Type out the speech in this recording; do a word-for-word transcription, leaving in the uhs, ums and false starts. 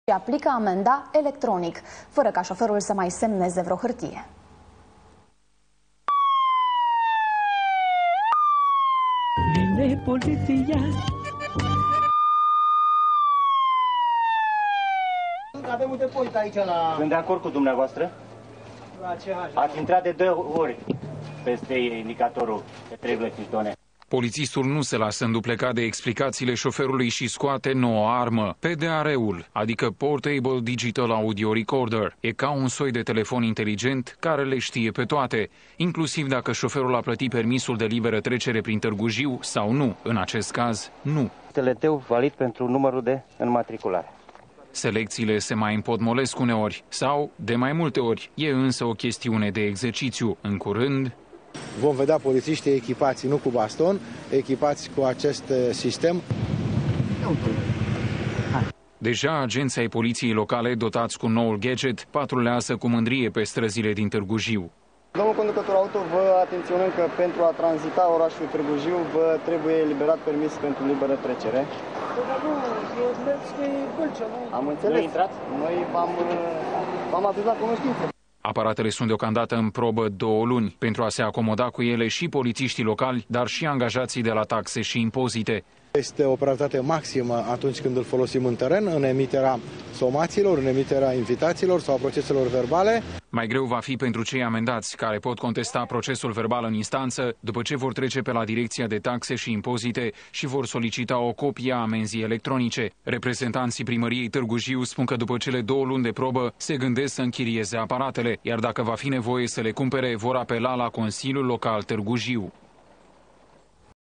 aplică amenda electronic, fără ca șoferul să mai semneze vreo hârtie. Vine poliția. Avem un depozit aici la... Sunt de acord cu dumneavoastră. La ce aj? Ați intrat de două ori peste indicatorul de trei virgulă cinci tone. Polițistul nu se lasă înduplecat de explicațiile șoferului și scoate noua armă, P D A R-ul, adică Portable Digital Audio Recorder. E ca un soi de telefon inteligent care le știe pe toate, inclusiv dacă șoferul a plătit permisul de liberă trecere prin Târgu Jiu sau nu. În acest caz, nu. T L T-ul valid pentru numărul de înmatriculare. Selecțiile se mai împotmolesc uneori sau, de mai multe ori, e însă o chestiune de exercițiu. În curând... Vom vedea polițiștii echipați nu cu baston, echipați cu acest sistem. Deja agenții ai poliției locale dotați cu noul gadget patrulează cu mândrie pe străzile din Târgu Jiu. Domnul conducător auto, vă atenționăm că pentru a tranzita orașul Târgu Jiu vă trebuie eliberat permis pentru liberă trecere. Am înțeles. Noi v-am adus la cunoștință. Aparatele sunt deocamdată în probă două luni, pentru a se acomoda cu ele și polițiștii locali, dar și angajații de la taxe și impozite. Este o prioritate maximă atunci când îl folosim în teren, în emiterea somațiilor, în emiterea invitațiilor sau proceselor verbale. Mai greu va fi pentru cei amendați, care pot contesta procesul verbal în instanță, după ce vor trece pe la Direcția de Taxe și Impozite și vor solicita o copie a amenzii electronice. Reprezentanții primăriei Târgu Jiu spun că după cele două luni de probă se gândesc să închirieze aparatele, iar dacă va fi nevoie să le cumpere, vor apela la Consiliul Local Târgu Jiu.